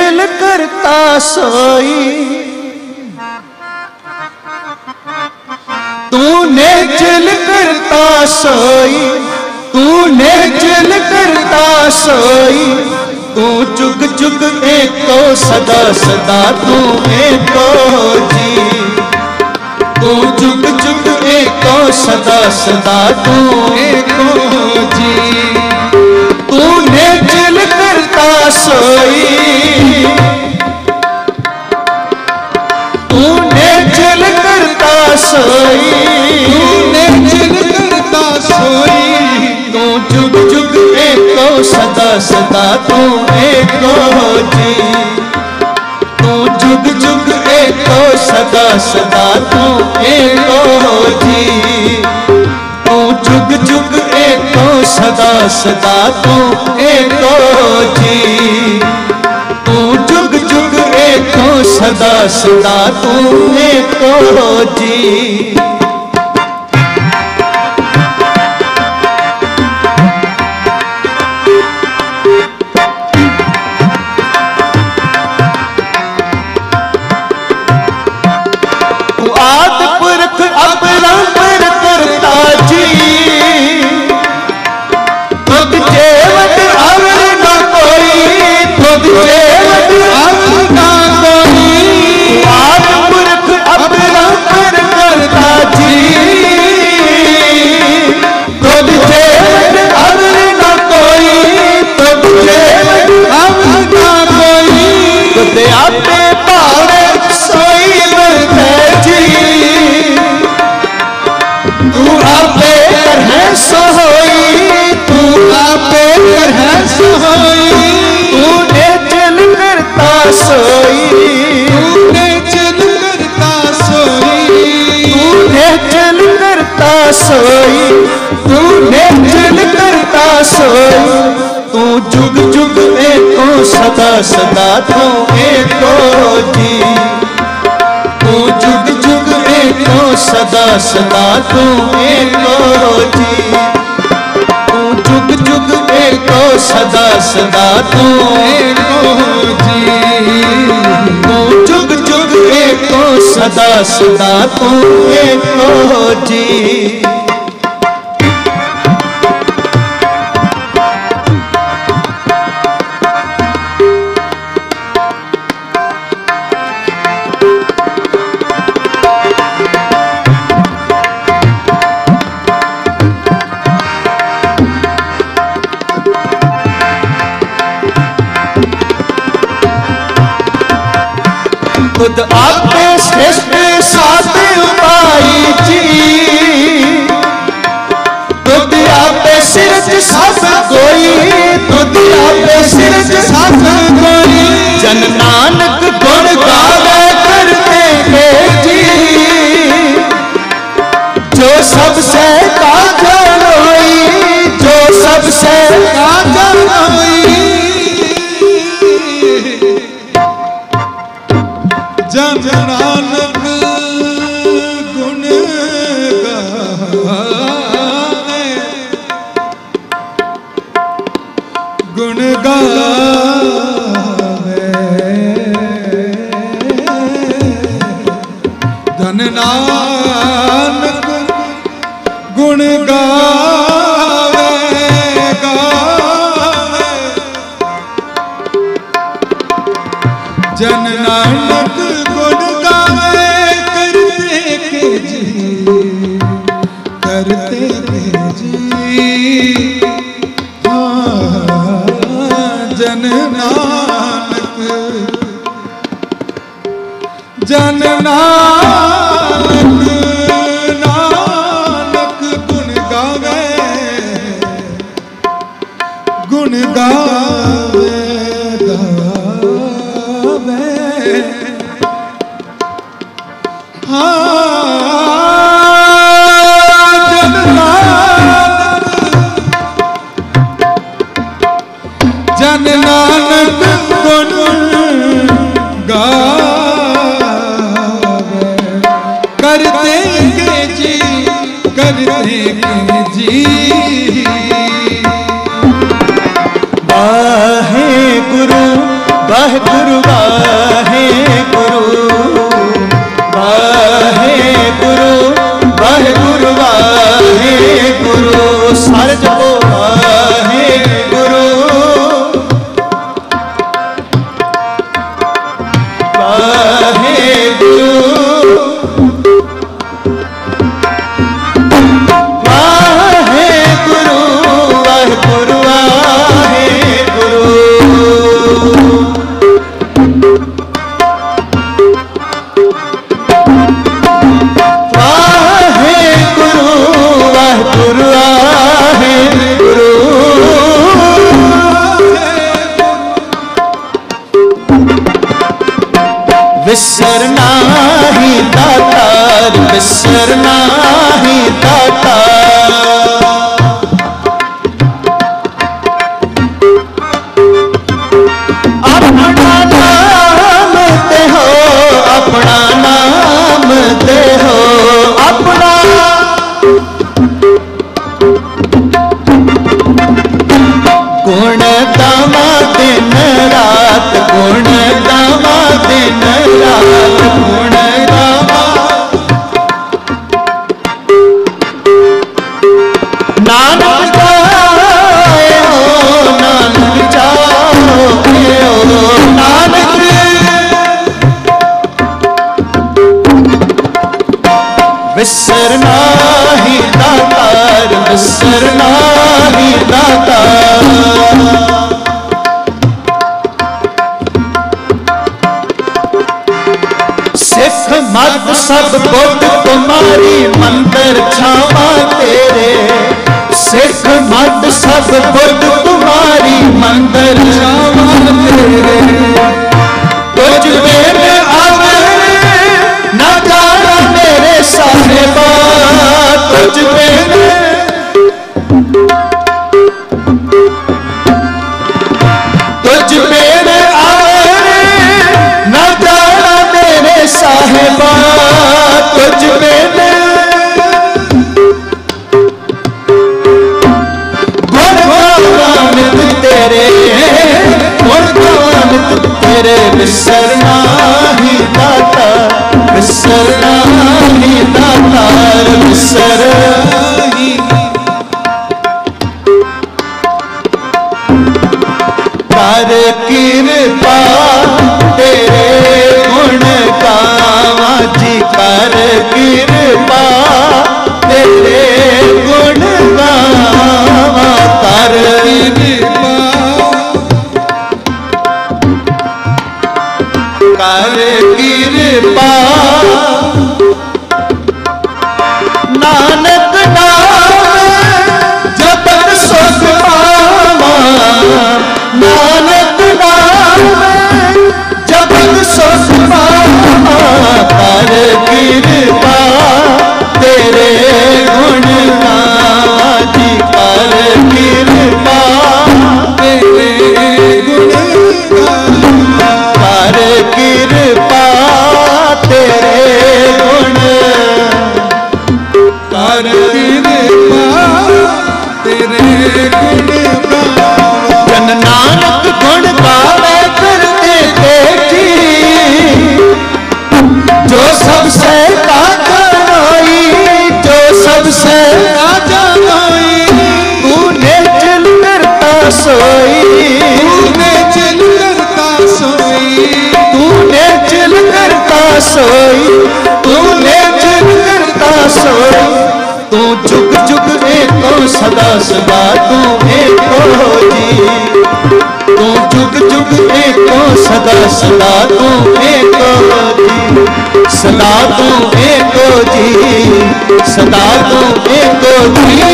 Chill करता सोई, तूने चिल करता सोई, तूने चिल करता सोई। तू जुग जुग एको सदा सदा तू एको जी, तू जुग जुग एको सदा सदा तू एको जी। तूने चिल करता सोई, तूने चिल करता सोई, तूने चिल करता सोई। तू जुग जुग एको सदा सदा तू एको जी, तू जुग जुग एको सदा सदा तू एको जी। तू जुग जुग एको सदा सदा तू एको जी, तू जुग जुग एको सदा सदा तू एको जी। सोई तूने चिल करता सोई। तू जुग जुग एको सदा सदा तू एको जी, तू जुग जुग एको सदा सदा तू एको जी। तू जुग जुग एको सदा सदा तू एको जी, तू जुग जुग एको सदा सदा तू एको जी। खुद आपे श्रेष्ठ साथ उपाई जी, खुद आपे सिरज सब कोई, खुद आपे सिरज सब कोई। जन नानक गुण गावे करते हैं जी, जो सबसे काजल होई, जो सबसे काजल होई। जन नानक गुण गावे, गुण गावे। जन नानक गुण गावे गावे। जन नानक करते जी, हाँ जन नानक, जन नानक नानक गुण गावे, गुण गावे गावे। हाँ जन नानक गुण गावे, करते के जी, करते के जी। वाहे गुरु वाहेगुरु वाहेगुरु वाहेगुरु वाहेगुरु वाहेगुरु सारे जपो वाहेगुरु वाहेगुरु वाहेगुरु वाहेगुरु विसरना ही दातार विसरना ही दातार अपना नाम ते हो अपना नाम ते हो अपना गुण गावा दिन रात गुण गावा दिन रात गुण गावा नानक जाए हो नानक जाओ नानक विसरना ही दातार विसरना ही दातार सिख मत सब बुद्ध तुम्हारी मंदिर छावा तेरे सिख मत सब बुद्ध तुम्हारी मंदिर छावा तेरे तुझ में आवे ना जाना मेरे साहिबा तुझ में तुझ में आवे ना जाना मेरे साहिबा तुझ में गुणगानित तेरे गुणगानित तेरे विसरना ही दाता विसरना ही दातार विसर ही कर कृपा तेरे गुण गावा जी कर कृपा तेरे गुण गावा कर कृपा कर कृपा नानक नाम जपत सुख पावा नानक नाम जपत सुख पावा कर कृपा तेरे गुण गावा जी कर कृपा तेरे गुण गावा कर कृपा तेरे गुण कर कृपा तेरे गुण गावा जन नानक गुण गावे करते देखी जो सबसे काजनाई जो सबसे काजनाई तूने चिल करता सोई तूने चिल करता सोई तूने चिल करता सोई तूने चिल करता सोई तू जुग जुग एको सदा सदा तू एको जी तू जुग जुग एको सदा सदा तू एको जी सदा तू एको जी सदा तू एको जी